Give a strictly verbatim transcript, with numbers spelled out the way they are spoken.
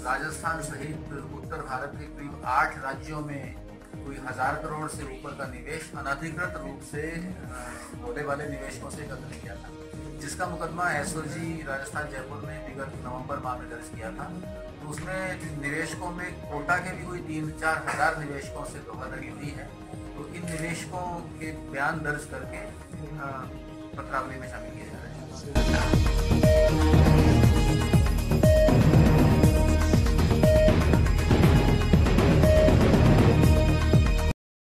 राजस्थान सहित उत्तर भारत के करीब आठ राज्यों में कोई हजार करोड़ से ऊपर का निवेश अनधिकृत रूप से भोले वाले निवेशकों से एकत्र किया था, जिसका मुकदमा एसओजी राजस्थान जयपुर ने विगत नवंबर माह में दर्ज किया था। तो उसमें निवेशकों में कोटा के भी कोई तीन चार हजार निवेशकों से धोखाधड़ी हुई है। तो इन निवेशकों के बयान दर्ज करके पत्रावली में शामिल किया जा रहा है।